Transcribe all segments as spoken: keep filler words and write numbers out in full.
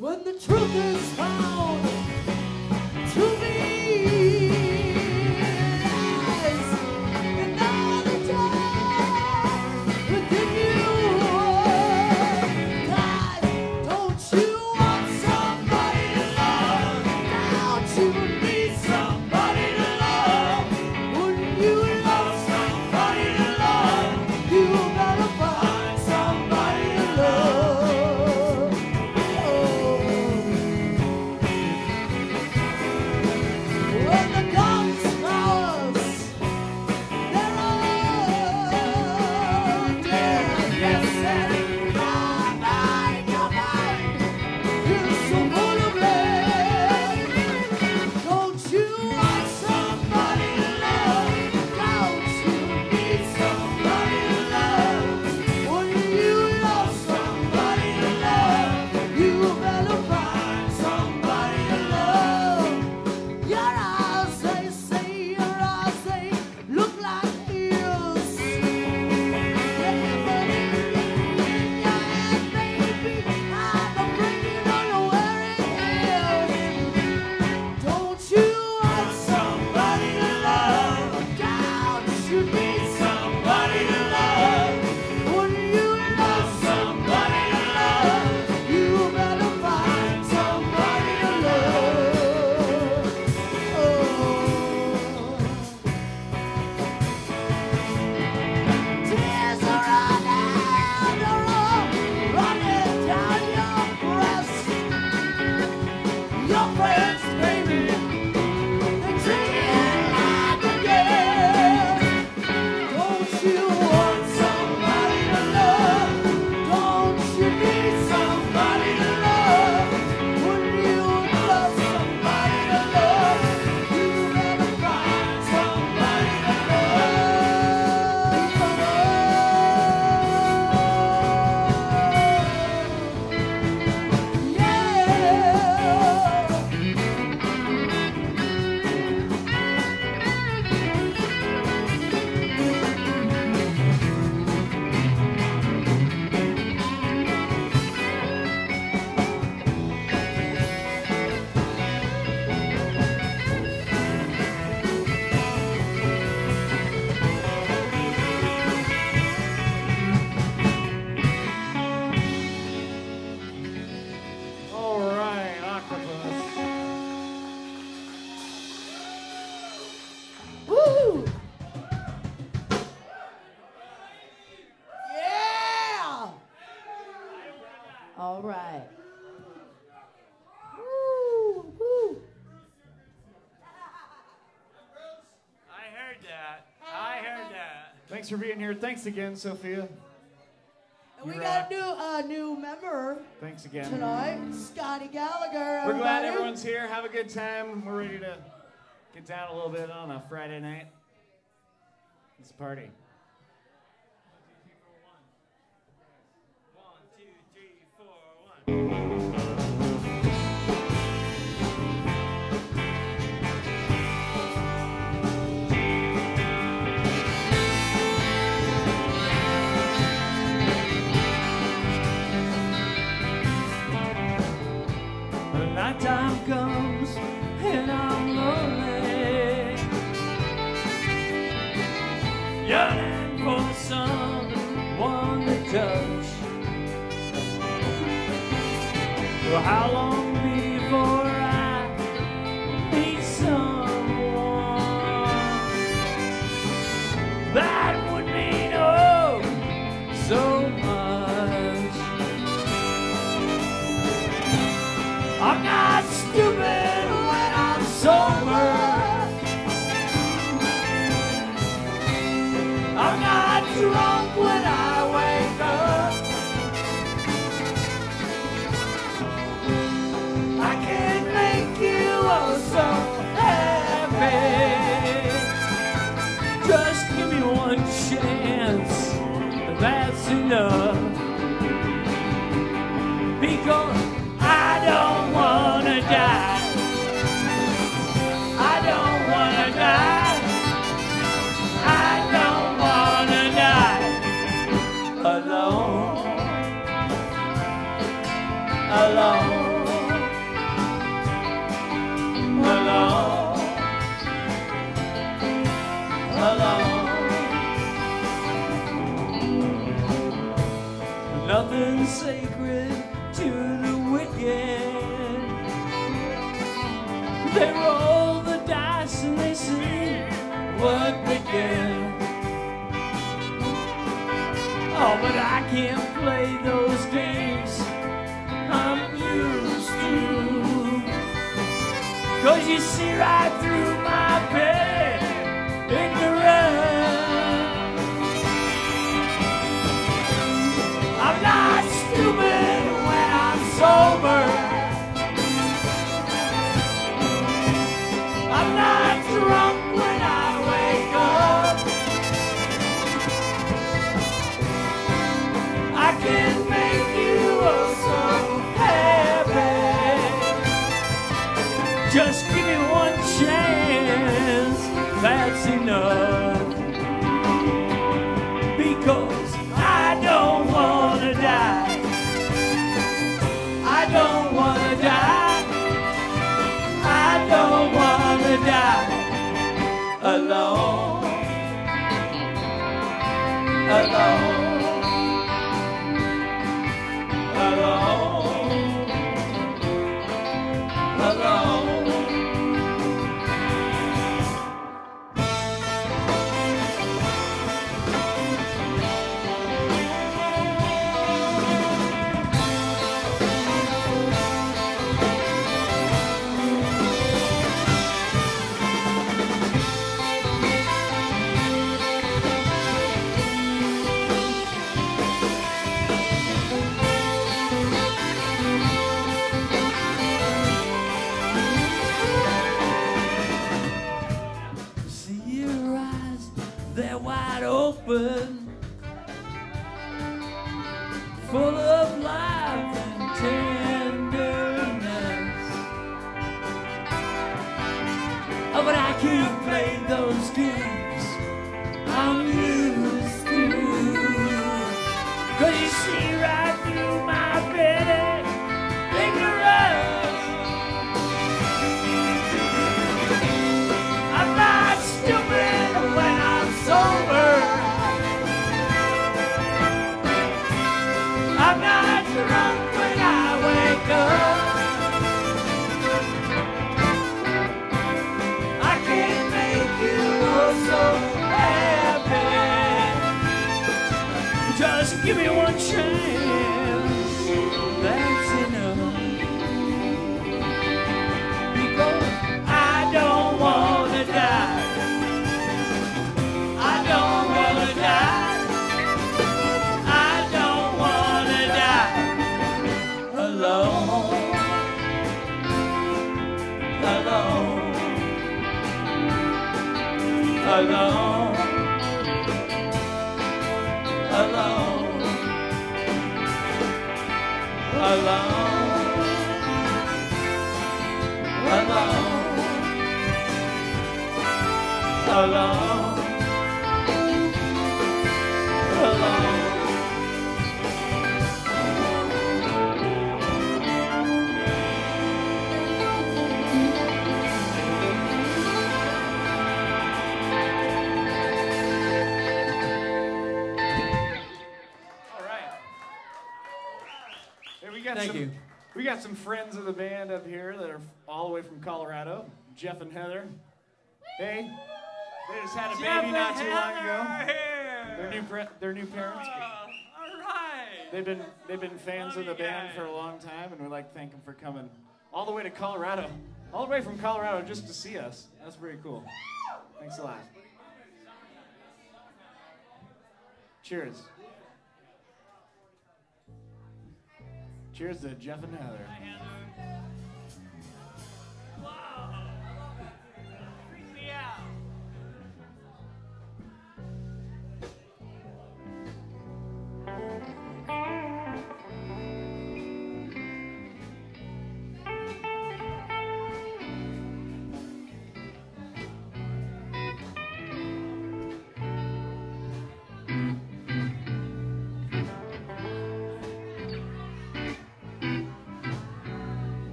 when the truth is found to be lies and all the time within you. God, don't you want somebody to love? Don't you need somebody to love? Wouldn't you love somebody to love? You gotta find somebody to love. When the guns flowers, they're all dead. Yes, and your mind, your mind is so full of lead. Don't you want somebody to love? Don't you need somebody to love? When you love somebody to love, you better find somebody to love. Your eyes, they say, your eyes, they look like eels. Yeah, but in your head, baby, I'm afraid you don't know where it is. Don't you want somebody to love? Don't you need somebody to love? When you love somebody to love, you better find somebody to love. Oh. Tears are running, they're all running down your breast. Your friends, baby, they treat you like a guest. Don't you want somebody to love? Don't you need somebody to love? When you love somebody to love, you better find somebody to love. Yeah. All right, Octopus. Woo! Yeah! All right. Woo! Woo! I heard that. I heard that. Thanks for being here. Thanks again, Sophia. And we You got rock. a new, uh, new member Thanks again. tonight, Scotty Gallagher. We're glad everybody. everyone's here. Have a good time. We're ready to get down a little bit on a Friday night. Let's party. One, two, three, four, one. When nighttime comes and I'm lonely, yearning for the someone to touch. Well, how long before I meet someone that would mean oh so much? I'm not stupid when I'm sober. I'm not drunk when I wake up. I can make you oh so happy. Just give me one chance, and that's enough. Because I don't wanna die. I don't wanna die. I don't wanna die alone. Alone. nothing sacred to the wicked. They roll the dice and they see what they get. Oh, but I can't play those games I'm used to. 'Cause you see right through my petty ignorance. I'm not stupid when I'm sober. I'm not drunk when I wake up. I can make you so happy. Just give me one chance, that's enough. Because I don't wanna die. I don't wanna die. I don't wanna die alone. Alone. Alone. Alone. See your eyes, they're wide open, full of life and tenderness. Oh, but I can't play those games I'm used to. 'Cause you see right through my petty ignorance. I'm not stupid when I'm sober. I'm not drunk when I wake up. I can't make you so happy. Just give me one chance, that's enough. Because I don't wanna die. I don't wanna die. I don't wanna die alone. Alone. Alone. Alone. Alone. Alone. Alone. Alone. All right. Hey, we got Thank some, you. We got some friends of the band up here that are all the way from Colorado. Jeff and Heather. Hey, they just had a Jeff baby not and too long Heather ago. are here. Their new pre- their new parents. Uh, all right. They've been they've been fans Love of the you band guys. for a long time, and we'd like to thank them for coming all the way to Colorado, all the way from Colorado just to see us. That's pretty cool. Thanks a lot. Cheers. Cheers to Jeff and Heather. Hi, Heather. Wow. Freak me out.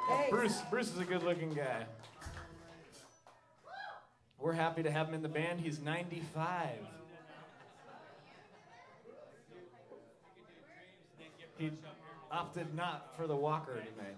Bruce, Bruce is a good-looking guy. We're happy to have him in the band. He's ninety-five. He opted not for the walker tonight.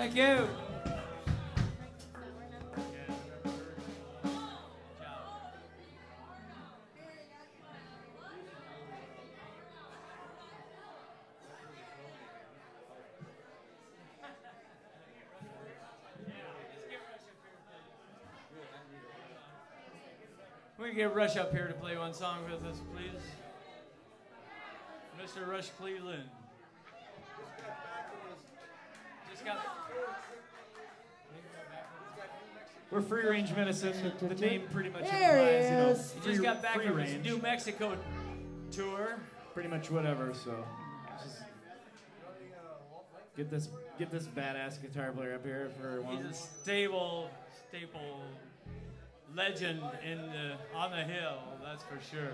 Thank you. We get Rush up here to play one song with us, please. Mister Rush Cleveland. Just got. We're Free Range Medicine. The name pretty much There he implies, you know, is. He free, just got back free from range. his New Mexico tour. Pretty much whatever. So, just get this get this badass guitar player up here for one. He's a stable, staple legend in the, on the hill, that's for sure.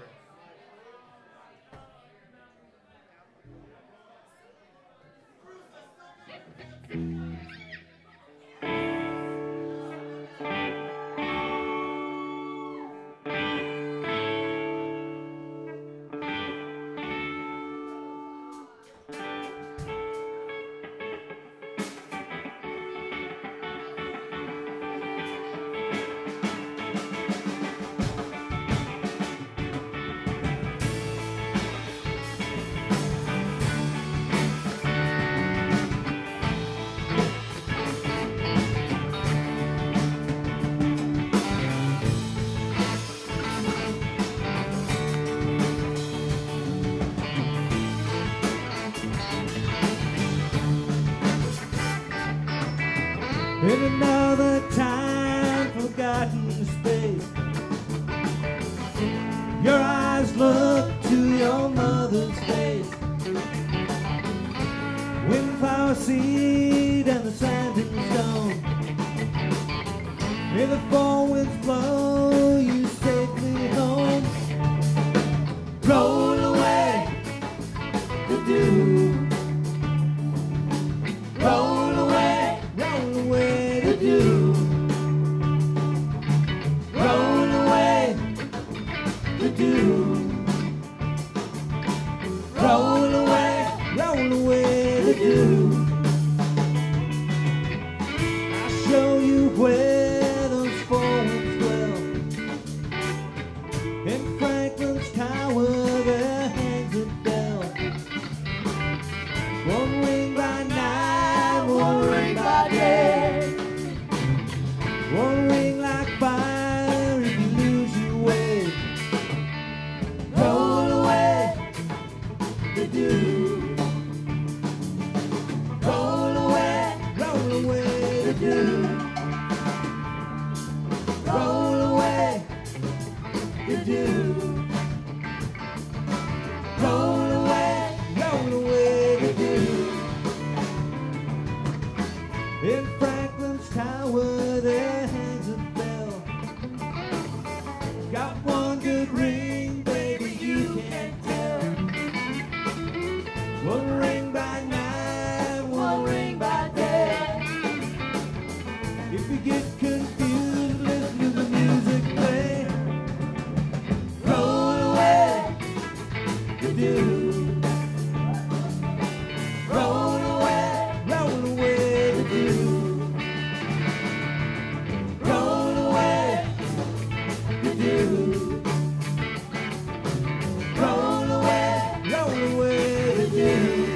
In another time, forgotten space, your eyes look to your mother's face. Windflower seed and the sand and stone. May the four winds blow you safely home. Roll away the dew. Roll away, roll away the dew. Roll away the dew. Roll away, roll away the dew. I'll show you where those four winds dwell. In Franklin's Tower there hangs a bell. One ring by night, one ring by day. One ring like fire if you lose your way. Roll away the dew. Roll away, roll away the dew. Roll away the dew. Roll away, roll away the dew. In Franklin's Tower there hangs a bell. Got one good ring, baby, you can't tell. One ring by night, one ring by day. If you get confused, listen to the music play. Roll away the dew. Roll away, roll away the dew. Roll away the dew. Roll away, roll away the dew.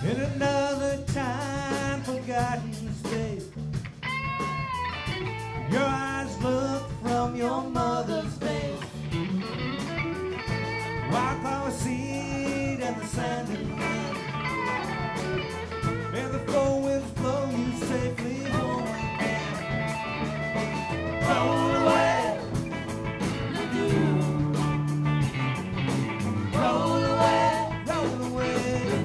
In another time, forgotten space, your eyes look from your mother's face. Wildflower seed and the sandy land. May the four winds blow you safely home again. Roll away, roll away, roll away,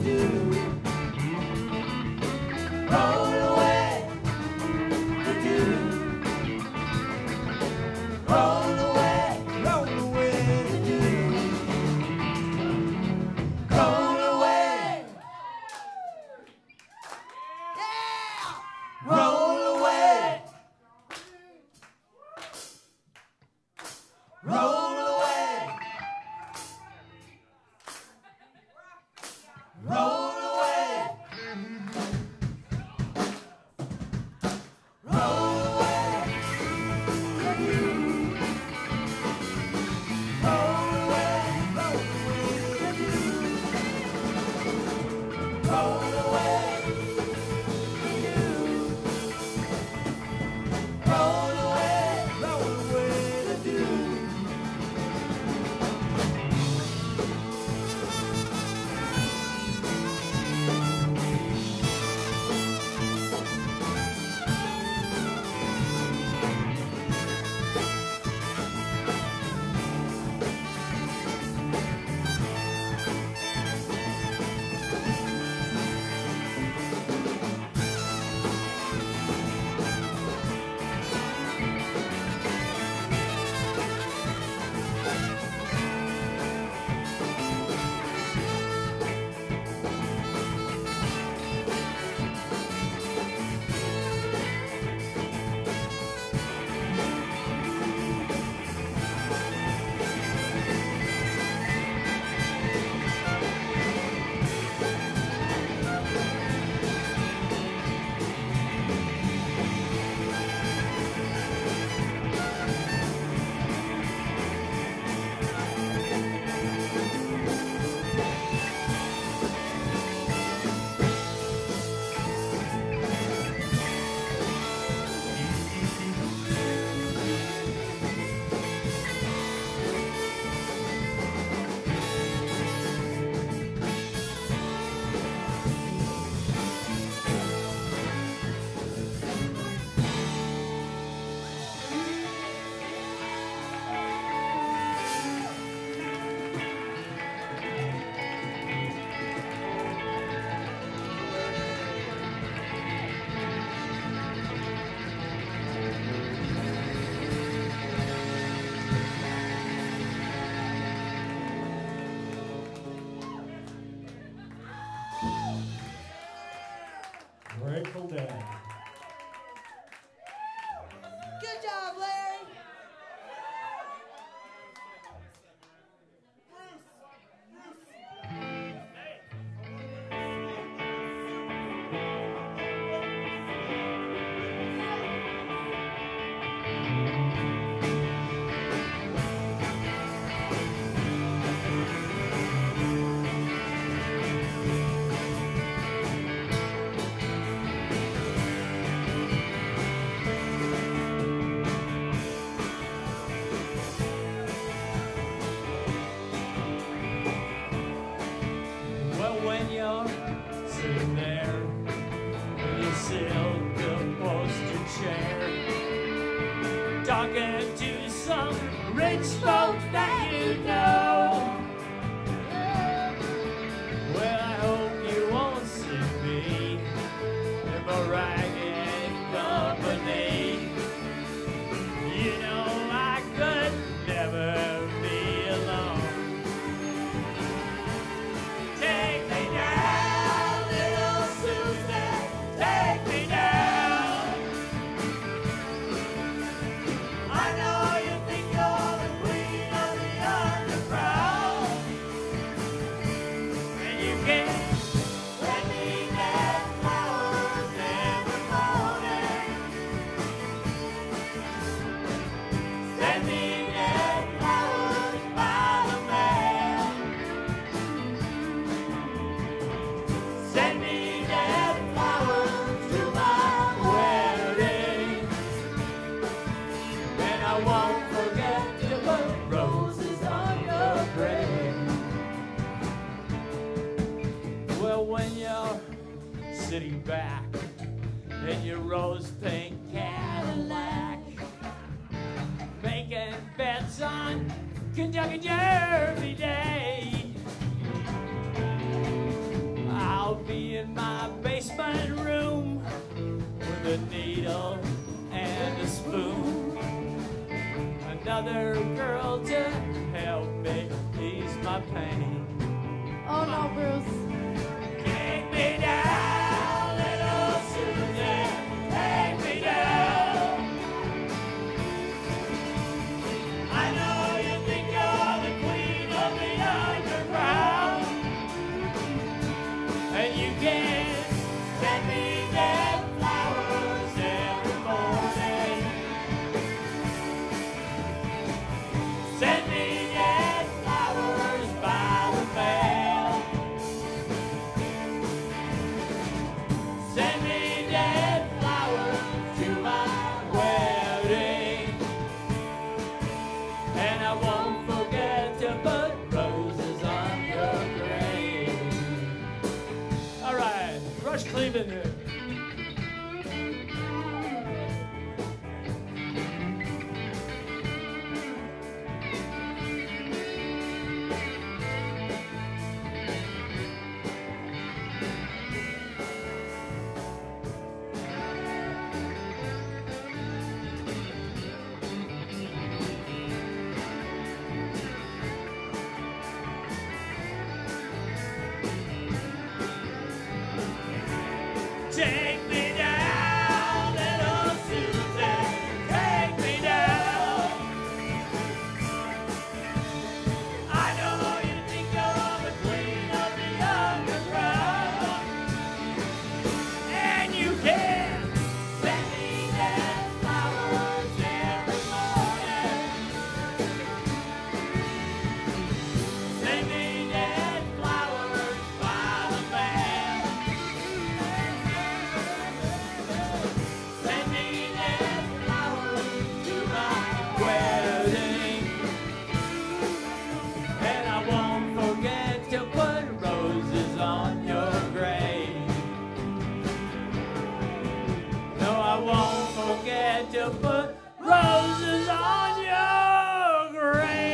roll away, roll away, roll away, roll away, yeah, roll away, roll away, roll away, roll away. Grateful Dead. Good job, Larry. Well, when you're sitting there in your silk upholstered chair, talking to some rich folks that you know, well, I hope you won't see me in my ragged company. You know I could never be alone. Take me down, little Susan, take me down. I know you think you're the queen of the underground. Well, when you're sitting back in your rose pink Cadillac, making bets on Kentucky Derby Day, I'll be in my basement room with a needle and a spoon, another girl to help me ease my pain. Oh no, Bruce. Take me down, little Susan, take me down. I know you think you're the queen of the underground, and you can send me dead flowers every morning. Send me dead flowers by the mail. Send me dead flowers to my wedding, and I won't forget to put roses on your grave. All right, Rush Cleveland here. Take me down, little Susan, take me down. I know you think you're the queen of the underground, and you can send me dead flowers every morning. Send me dead flowers by the mail. Send me dead flowers to my wedding, and I won't forget to put roses on your grave. No, I won't forget to put roses on your grave.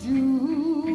you.